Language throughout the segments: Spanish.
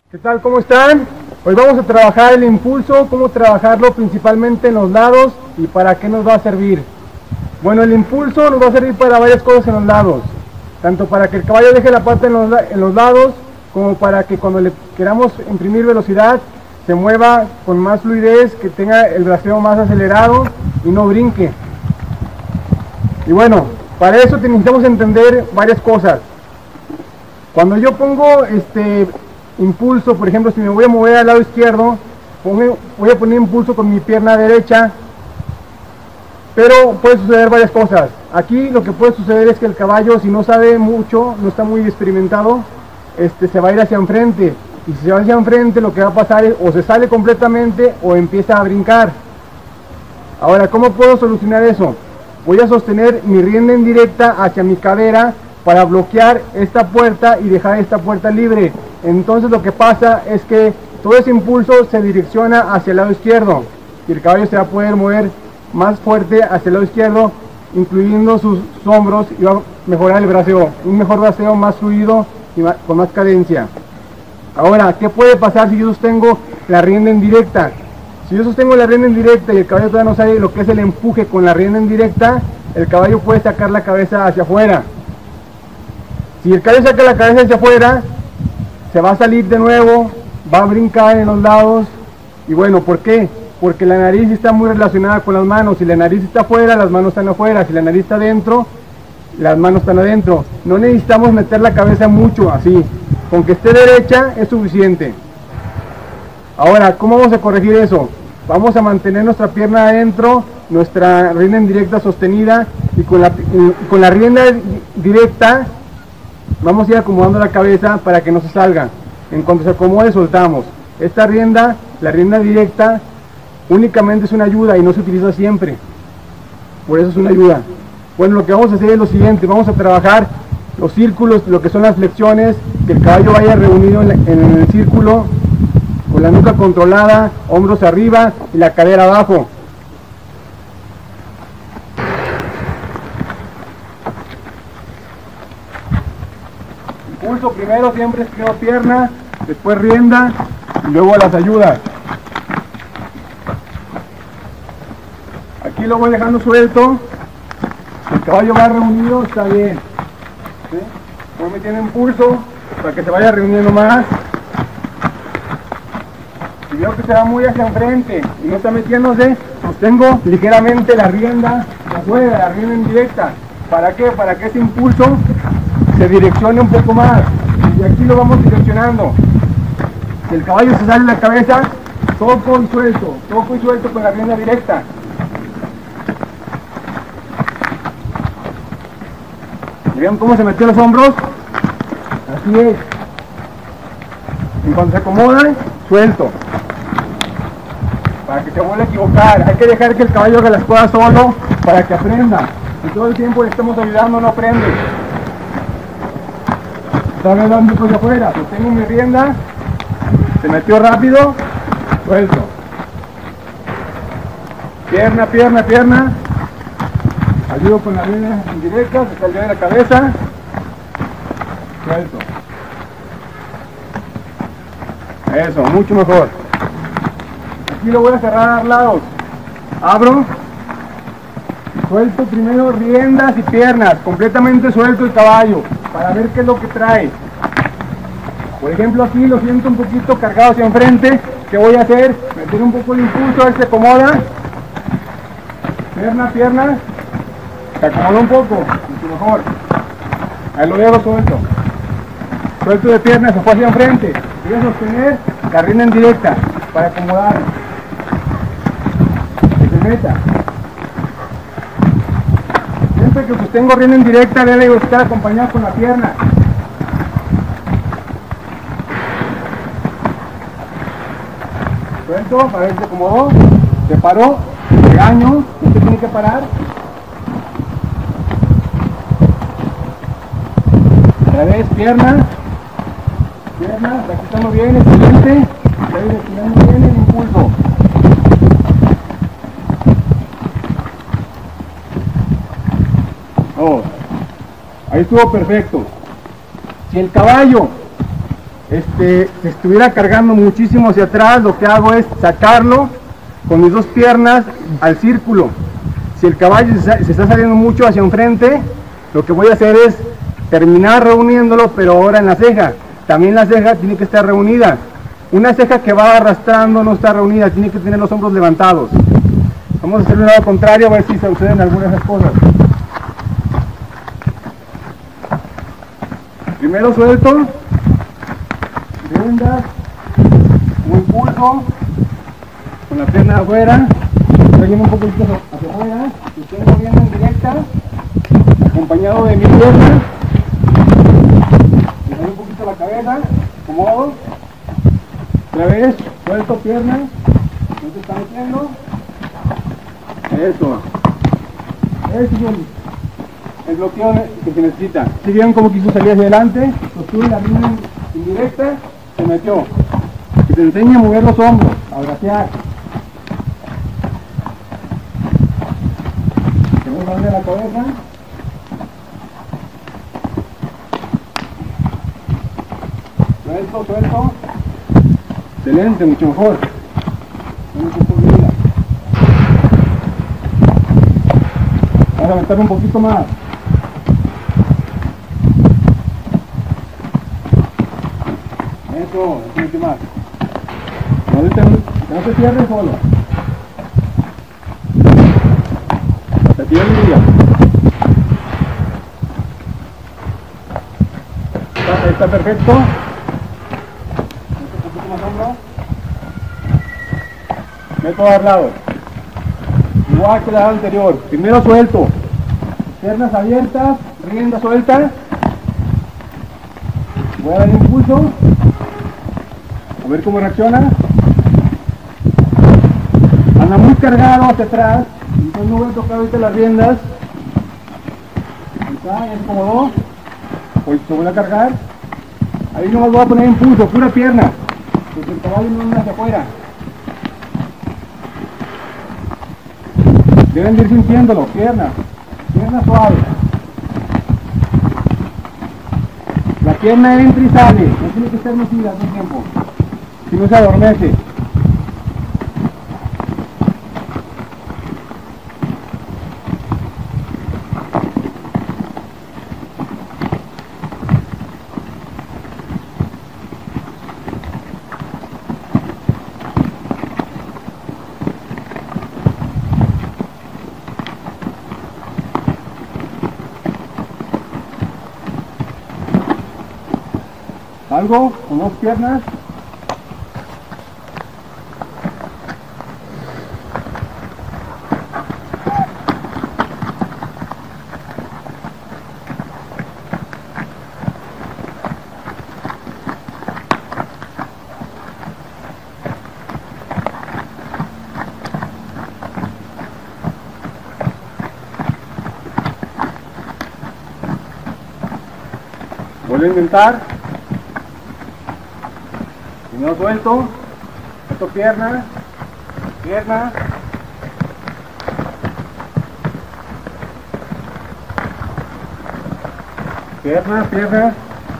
¿Qué tal? ¿Cómo están? Hoy vamos a trabajar el impulso, cómo trabajarlo principalmente en los lados y para qué nos va a servir. Bueno, el impulso nos va a servir para varias cosas en los lados, tanto para que el caballo deje la pata en los lados, como para que cuando le queramos imprimir velocidad, se mueva con más fluidez, que tenga el braceo más acelerado y no brinque. Y bueno, para eso necesitamos entender varias cosas. Cuando yo pongo impulso, por ejemplo, si me voy a mover al lado izquierdo, voy a poner impulso con mi pierna derecha, pero puede suceder varias cosas. Aquí lo que puede suceder es que el caballo, si no sabe mucho, no está muy experimentado, se va a ir hacia enfrente, y si se va hacia enfrente, lo que va a pasar es o se sale completamente o empieza a brincar. Ahora, ¿cómo puedo solucionar eso? Voy a sostener mi rienda en directa hacia mi cadera para bloquear esta puerta y dejar esta puerta libre. Entonces lo que pasa es que todo ese impulso se direcciona hacia el lado izquierdo y el caballo se va a poder mover más fuerte hacia el lado izquierdo, incluyendo sus hombros, y va a mejorar el braceo, un mejor braceo, más fluido y con más cadencia. Ahora, ¿qué puede pasar si yo sostengo la rienda en directa? Si yo sostengo la rienda en directa y el caballo todavía no sabe lo que es el empuje con la rienda en directa, el caballo puede sacar la cabeza hacia afuera. Si el caballo saca la cabeza hacia afuera, se va a salir de nuevo, va a brincar en los lados. Y bueno, ¿por qué? Porque la nariz está muy relacionada con las manos. Si la nariz está afuera, las manos están afuera. Si la nariz está adentro, las manos están adentro. No necesitamos meter la cabeza mucho así. Con que esté derecha es suficiente. Ahora, ¿cómo vamos a corregir eso? Vamos a mantener nuestra pierna adentro, nuestra rienda en directa sostenida, y con la rienda directa vamos a ir acomodando la cabeza para que no se salga. En cuanto se acomode, soltamos. Esta rienda, la rienda directa, únicamente es una ayuda y no se utiliza siempre. Por eso es una ayuda. Bueno, lo que vamos a hacer es lo siguiente. Vamos a trabajar los círculos, lo que son las flexiones, que el caballo vaya reunido en el círculo, con la nuca controlada, hombros arriba y la cadera abajo. Impulso primero, siempre es primero pierna, después rienda y luego las ayudas. Aquí lo voy dejando suelto. Si el caballo va reunido, está bien. ¿Sí? Voy metiendo impulso para que se vaya reuniendo más. Si veo que se va muy hacia enfrente y no está metiéndose, sostengo ligeramente la rienda afuera, la rienda en directa. ¿Para qué? Para que ese impulso se direccione un poco más. Y aquí lo vamos direccionando. Si el caballo se sale la cabeza, toco y suelto con la rienda directa. ¿Y ven cómo se metió los hombros? Así es. En cuanto se acomodan, suelto. Para que se vuelva a equivocar. Hay que dejar que el caballo haga las cosas solo para que aprenda. Y todo el tiempo le estamos ayudando, no aprende. Está dando por afuera. Sostengo mi rienda. Se metió rápido. Suelto. Pierna, pierna, pierna. Ayudo con la rienda indirecta. Se salió de la cabeza. Suelto. Eso, mucho mejor. Aquí lo voy a cerrar a los lados. Abro. Suelto primero riendas y piernas. Completamente suelto el caballo para ver qué es lo que trae. Por ejemplo, aquí lo siento un poquito cargado hacia enfrente. ¿Qué voy a hacer? Meter un poco de impulso, a ver si se acomoda. Pierna, pierna. Se acomoda un poco, mucho mejor. Ahí lo dejo suelto. Suelto de piernas, se fue hacia enfrente. Voy a sostener la rienda en directa para acomodar. Que se meta. Siempre que sostengo rienda en directa, debe estar acompañado con la pierna. Suelto, para ver si se acomodó. Se paró. Regaño. Usted tiene que parar. Otra vez, pierna. Pierna, practicando bien, excelente. Está direccionando bien el impulso. Oh, ahí estuvo perfecto. Si el caballo se estuviera cargando muchísimo hacia atrás, lo que hago es sacarlo con mis dos piernas al círculo. Si el caballo se está saliendo mucho hacia enfrente, lo que voy a hacer es terminar reuniéndolo, pero ahora en la ceja. También la ceja tiene que estar reunida. Una ceja que va arrastrando no está reunida, tiene que tener los hombros levantados. Vamos a hacer un lado contrario a ver si se suceden algunas de esas cosas. Primero suelto, riendas, un impulso, con la pierna afuera, trayendo un poquito hacia afuera, y tengo viendo en directa, acompañado de mi pierna, y un poquito la cabeza, acomodo, otra vez, suelto pierna, no se está metiendo, eso, es el bloqueo que se necesita. Si vieron cómo quiso salir hacia adelante, sostuve la línea indirecta, se metió. Que te enseña a mover los hombros, a bracear. Segundo de la cabeza. Suelto, suelto. Excelente, mucho mejor. Vamos a aventar un poquito más. Eso, un más. No se cierre solo. Hasta aquí el día. Está perfecto. Un poquito más hombro. Meto a dar lado. Igual que el lado anterior. Primero suelto. Piernas abiertas, rienda suelta. Voy a dar impulso. A ver cómo reacciona. Anda muy cargado hacia atrás. Entonces no voy a tocar ahorita las riendas. Ahí está, ya se acomodó. Pues se vuelve a cargar. Ahí nomás voy a poner impulso, pura pierna. Porque el caballo no anda hacia afuera. Deben de ir sintiéndolo, pierna suave. La pierna entra y sale, no tiene que estar metida todo el tiempo, si no se adormece. Salgo con dos piernas. Vuelvo a intentar. Primero suelto, meto pierna, pierna, pierna, pierna,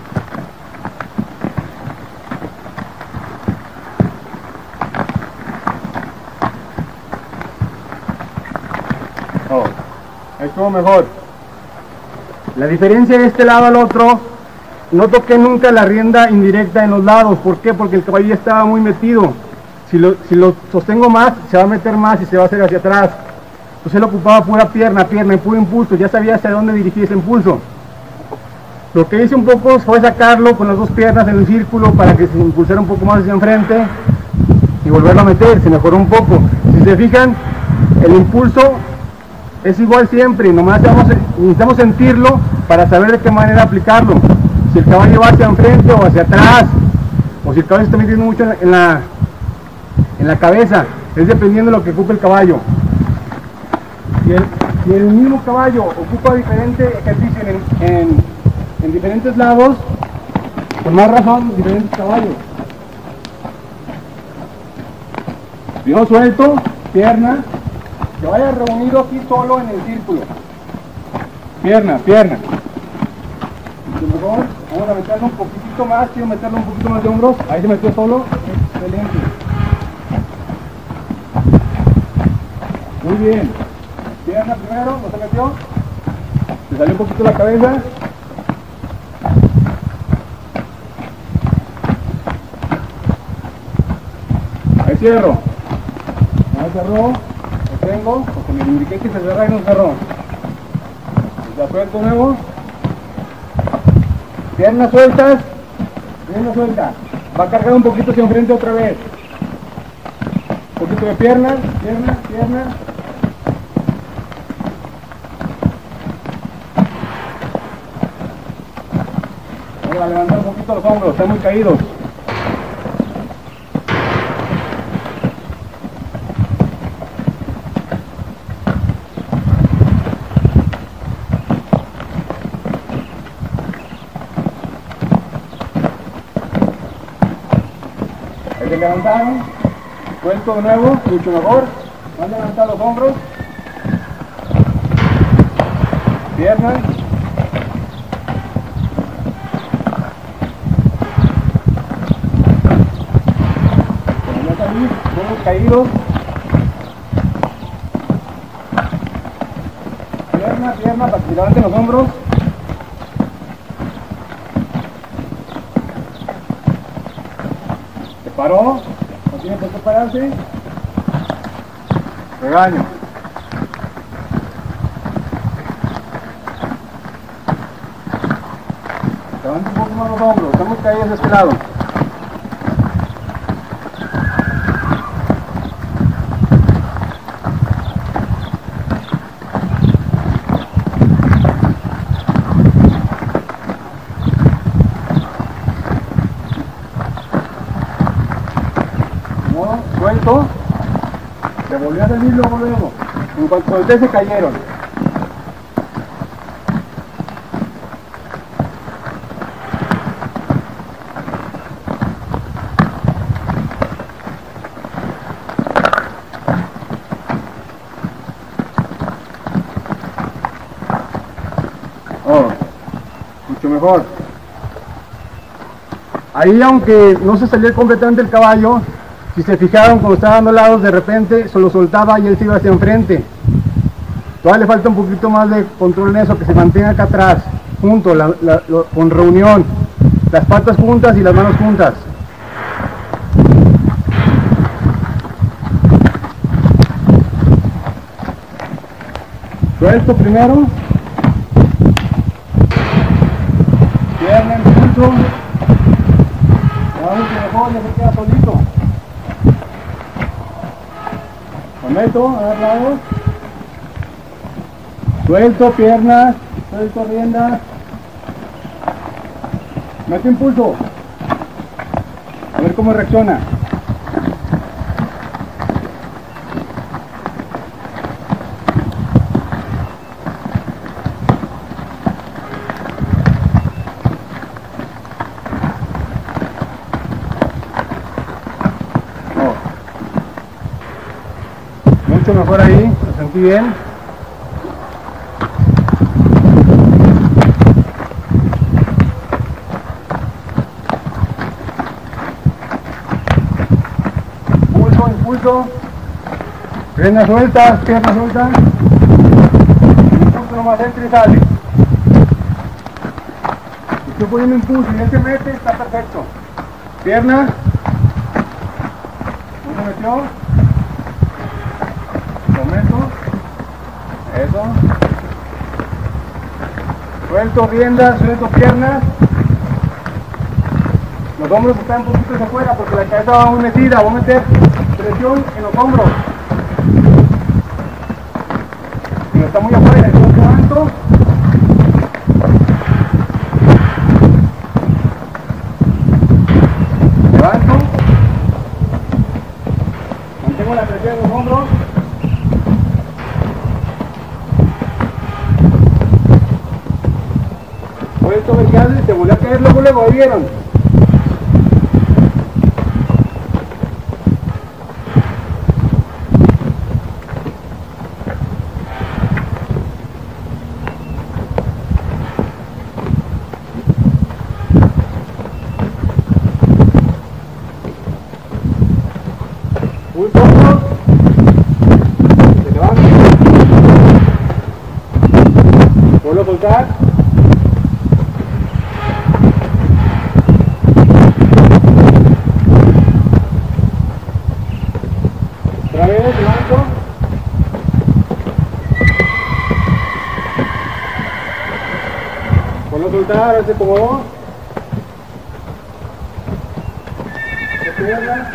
oh, ahí estuvo mejor. La diferencia de este lado al otro, no toqué nunca la rienda indirecta en los lados. ¿Por qué? Porque el caballo ya estaba muy metido. Si lo sostengo más, se va a meter más y se va a hacer hacia atrás. Entonces él ocupaba pura pierna y puro impulso. Ya sabía hacia dónde dirigir ese impulso. Lo que hice un poco fue sacarlo con las dos piernas en el círculo para que se impulsara un poco más hacia enfrente y volverlo a meter. Se mejoró un poco. Si se fijan, el impulso es igual siempre. Nomás necesitamos sentirlo para saber de qué manera aplicarlo. Si el caballo va hacia enfrente o hacia atrás, o si el caballo está metiendo mucho en la cabeza, es dependiendo de lo que ocupe el caballo. Si el mismo caballo ocupa diferente ejercicio en diferentes lados, con más razón, diferentes caballos. Yo suelto, pierna, que vaya reunido aquí solo en el círculo. Pierna, pierna. Mejor, vamos Vamos a meterlo un poquitito más, quiero meterlo un poquito más de hombros. Ahí se metió solo. Excelente. Muy bien. Pierna primero, no se metió. Se salió un poquito la cabeza. Ahí cierro. Ahí cerró. Lo tengo, porque me indiqué que se cerró y no cerró. Ya suelto nuevo. Piernas sueltas. Piernas sueltas. Va a cargar un poquito hacia enfrente otra vez. Un poquito de piernas, piernas, piernas. Vamos a levantar un poquito los hombros, están muy caídos. Ahí se levantaron, suelto de nuevo, mucho mejor. Van a levantar los hombros, piernas. Hombros caídos. Pierna, pierna, para que levanten los hombros. Se paró, no tiene por qué pararse. Regaño. Levanta un poco más los hombros, estamos caídos de este lado. Suelto, se volvió a salir luego. En cuanto solté se cayeron. Oh, mucho mejor. Ahí, aunque no se salió completamente el caballo, si se fijaron, cuando estaba dando lados, de repente se lo soltaba y él se iba hacia enfrente. Todavía le falta un poquito más de control en eso, que se mantenga acá atrás, junto, con reunión. Las patas juntas y las manos juntas. Suelto primero. Pierna en pulso. Ahora que mejor ya se queda solito. Meto a dar lados, suelto piernas, suelto riendas, meto impulso, a ver cómo reacciona. Mucho mejor ahí, lo sentí bien. Impulso, impulso. Piernas sueltas, piernas sueltas. Impulso nomás, entra y sale. Estoy poniendo impulso y él se mete, está perfecto. Pierna. Uno metió. Momento, eso, suelto riendas, suelto piernas, los hombros están un poquito hacia afuera porque la cabeza va muy metida, voy a meter presión en los hombros, y no está muy afuera, entonces levanto, mantengo la presión en los hombros. Esto vertical se volvió a caer luego, ahí vieron. Impulso hombros. Se levanta. Vuelvo a soltar. Otra vez, levanto. Vuelvo a soltar, ahora se acomodó. Pierna.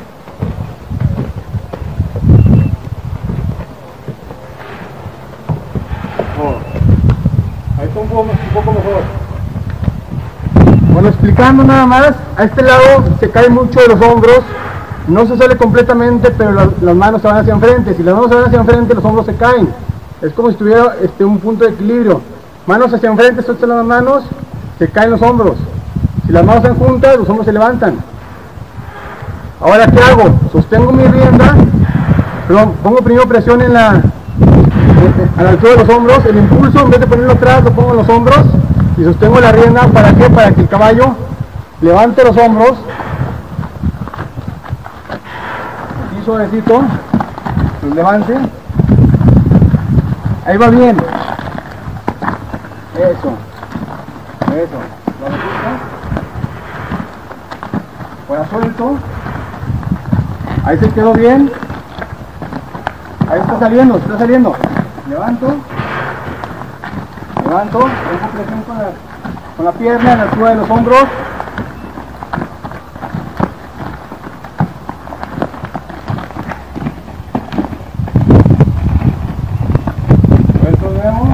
Ahí está un poco mejor. Bueno, explicando nada más, a este lado se cae mucho de los hombros, no se sale completamente, pero las manos se van hacia enfrente. Si las manos se van hacia enfrente, los hombros se caen. Es como si tuviera un punto de equilibrio. Manos hacia enfrente, sueltan las manos, se caen los hombros. Si las manos están juntas, los hombros se levantan. Ahora, ¿qué hago? Sostengo mi rienda, perdón, pongo primero presión a la altura de los hombros, el impulso en vez de ponerlo atrás lo pongo en los hombros y sostengo la rienda. ¿Para qué? Para que el caballo levante los hombros, así suavecito, los levante, ahí va bien, eso, lo repito, ahora suelto. Ahí se quedó bien. Ahí está saliendo, Levanto. Pongo presión con la pierna en la altura de los hombros. Suelto de nuevo.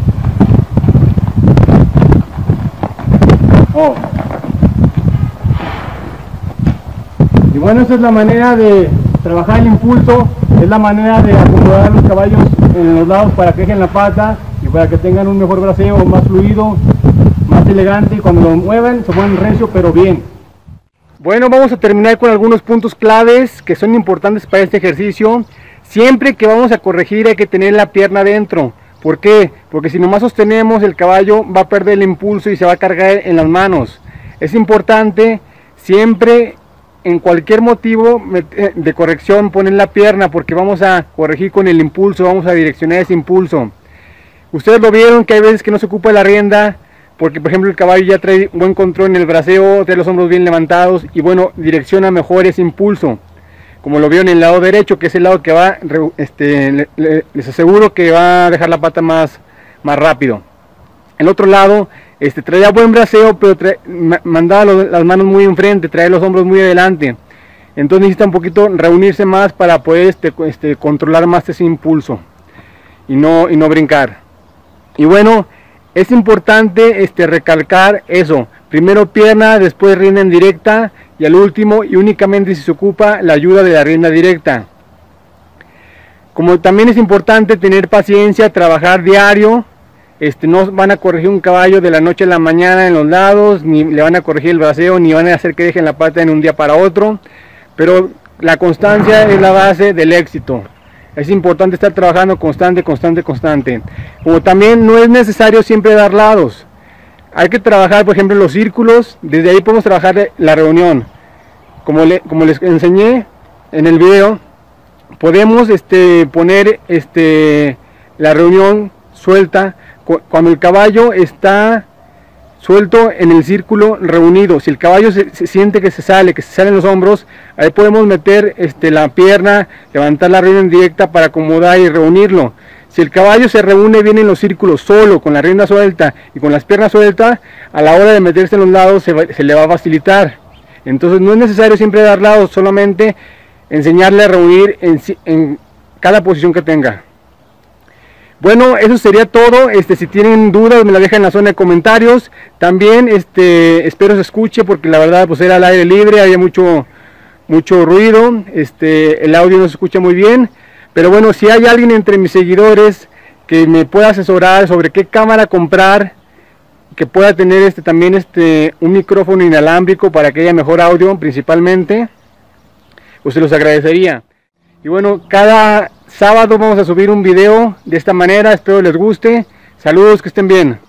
Y bueno, esa es la manera de trabajar el impulso, es la manera de acomodar los caballos en los lados para que dejen la pata y para que tengan un mejor braceo, más fluido, más elegante, y cuando lo muevan se muevan recio pero bien. Bueno, vamos a terminar con algunos puntos claves que son importantes para este ejercicio. Siempre que vamos a corregir hay que tener la pierna dentro. ¿Por qué? Porque si nomás sostenemos, el caballo va a perder el impulso y se va a cargar en las manos. Es importante siempre, en cualquier motivo de corrección, poner la pierna, porque vamos a corregir con el impulso, vamos a direccionar ese impulso. Ustedes lo vieron que hay veces que no se ocupa la rienda, porque por ejemplo el caballo ya trae buen control en el braceo, trae los hombros bien levantados y bueno, direcciona mejor ese impulso. Como lo vieron en el lado derecho, que es el lado que va, les aseguro que va a dejar la pata más rápido. El otro lado, traía buen braceo, pero mandaba las manos muy enfrente, traía los hombros muy adelante. Entonces necesita un poquito reunirse más para poder controlar más ese impulso y no brincar. Y bueno, es importante recalcar eso. Primero pierna, después rienda en directa y al último y únicamente si se ocupa la ayuda de la rienda directa. Como también es importante tener paciencia, trabajar diario. No van a corregir un caballo de la noche a la mañana en los lados, ni le van a corregir el braceo, ni van a hacer que dejen la pata en un día para otro, pero la constancia es la base del éxito. Es importante estar trabajando constante. Como también no es necesario siempre dar lados. Hay que trabajar, por ejemplo, los círculos. Desde ahí podemos trabajar la reunión. Como les enseñé en el video, podemos poner la reunión suelta cuando el caballo está suelto en el círculo reunido. Si el caballo se siente que se salen los hombros, ahí podemos meter la pierna, levantar la rienda en directa para acomodar y reunirlo. Si el caballo se reúne bien en los círculos solo, con la rienda suelta y con las piernas sueltas, a la hora de meterse en los lados se le va a facilitar. Entonces no es necesario siempre dar lados, solamente enseñarle a reunir en cada posición que tenga. Bueno, eso sería todo. Si tienen dudas me la dejan en la zona de comentarios. También espero se escuche, porque la verdad pues era al aire libre, había mucho ruido, el audio no se escucha muy bien. Pero bueno, si hay alguien entre mis seguidores que me pueda asesorar sobre qué cámara comprar, que pueda tener también un micrófono inalámbrico para que haya mejor audio principalmente, pues se los agradecería. Y bueno, cada sábado vamos a subir un video de esta manera, espero les guste. Saludos, que estén bien.